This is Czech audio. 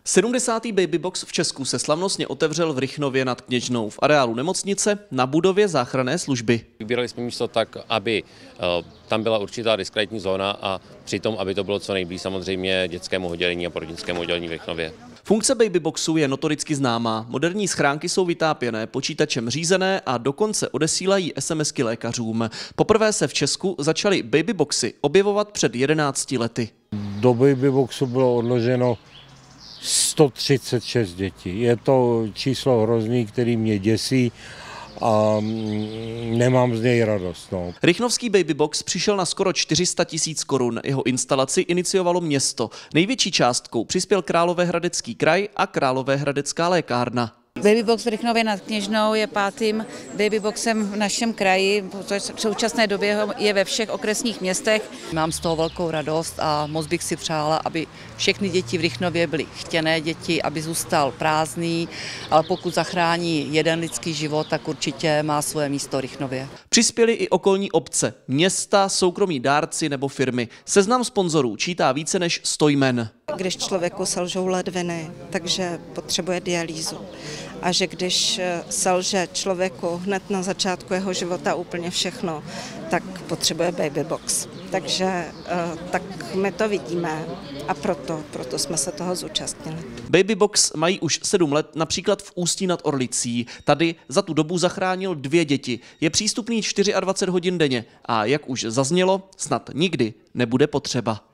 70. Babybox v Česku se slavnostně otevřel v Rychnově nad Kněžnou v areálu nemocnice na budově záchranné služby. Vybírali jsme místo tak, aby tam byla určitá diskrétní zóna a přitom, aby to bylo co nejblíž samozřejmě dětskému oddělení a porodnickému oddělení v Rychnově. Funkce Babyboxu je notoricky známá. Moderní schránky jsou vytápěné, počítačem řízené a dokonce odesílají SMSky lékařům. Poprvé se v Česku začaly Babyboxy objevovat před 11 lety. Do Babyboxu bylo odloženo 136 dětí. Je to číslo hrozný, který mě děsí a nemám z něj radost. Rychnovský Babybox přišel na skoro 400 000 korun. Jeho instalaci iniciovalo město. Největší částkou přispěl Královéhradecký kraj a Královéhradecká lékárna. Babybox v Rychnově nad Kněžnou je 5. babyboxem v našem kraji. V současné době je ve všech okresních městech. Mám z toho velkou radost a moc bych si přála, aby všechny děti v Rychnově byly chtěné děti, aby zůstal prázdný, ale pokud zachrání jeden lidský život, tak určitě má svoje místo v Rychnově. Přispěly i okolní obce, města, soukromí dárci nebo firmy. Seznam sponzorů čítá více než 100 jmen. Když člověku selžou ledviny, takže potřebuje dialýzu. A že když selže člověku hned na začátku jeho života úplně všechno, tak potřebuje Babybox. Takže tak my to vidíme a proto jsme se toho zúčastnili. Babybox mají už 7 let například v Ústí nad Orlicí. Tady za tu dobu zachránil 2 děti. Je přístupný 24 hodin denně a jak už zaznělo, snad nikdy nebude potřeba.